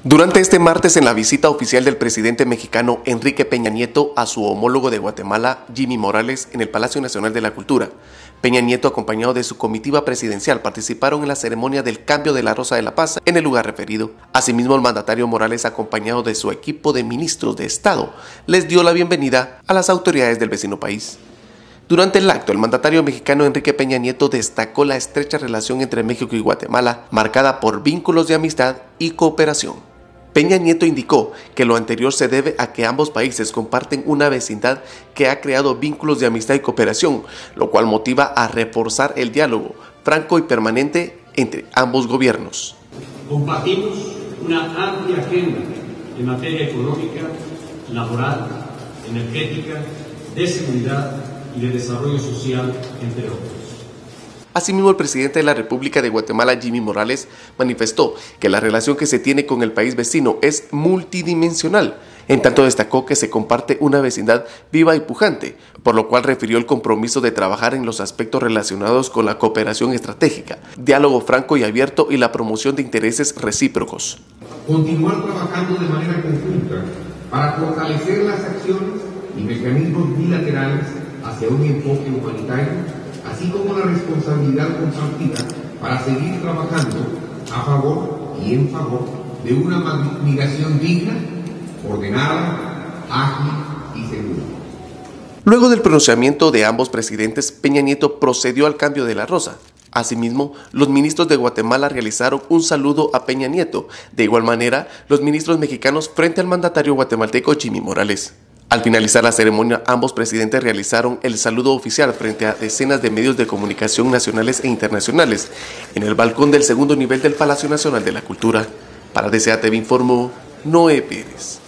Durante este martes, en la visita oficial del presidente mexicano Enrique Peña Nieto a su homólogo de Guatemala, Jimmy Morales, en el Palacio Nacional de la Cultura, Peña Nieto, acompañado de su comitiva presidencial, participaron en la ceremonia del cambio de la Rosa de la Paz en el lugar referido. Asimismo, el mandatario Morales, acompañado de su equipo de ministros de Estado, les dio la bienvenida a las autoridades del vecino país. Durante el acto, el mandatario mexicano Enrique Peña Nieto destacó la estrecha relación entre México y Guatemala, marcada por vínculos de amistad y cooperación. Peña Nieto indicó que lo anterior se debe a que ambos países comparten una vecindad que ha creado vínculos de amistad y cooperación, lo cual motiva a reforzar el diálogo franco y permanente entre ambos gobiernos. Compartimos una amplia agenda en materia económica, laboral, energética, de seguridad y de desarrollo social, entre otros. Asimismo, el presidente de la República de Guatemala, Jimmy Morales, manifestó que la relación que se tiene con el país vecino es multidimensional. En tanto, destacó que se comparte una vecindad viva y pujante, por lo cual refirió el compromiso de trabajar en los aspectos relacionados con la cooperación estratégica, diálogo franco y abierto y la promoción de intereses recíprocos. Continuar trabajando de manera conjunta para fortalecer las acciones y mecanismos bilaterales hacia un enfoque humanitario, así como la responsabilidad compartida para seguir trabajando a favor y en favor de una migración digna, ordenada, ágil y segura. Luego del pronunciamiento de ambos presidentes, Peña Nieto procedió al cambio de la rosa. Asimismo, los ministros de Guatemala realizaron un saludo a Peña Nieto. De igual manera, los ministros mexicanos frente al mandatario guatemalteco Jimmy Morales. Al finalizar la ceremonia, ambos presidentes realizaron el saludo oficial frente a decenas de medios de comunicación nacionales e internacionales en el balcón del segundo nivel del Palacio Nacional de la Cultura. Para DCA TV informó Noé Pérez.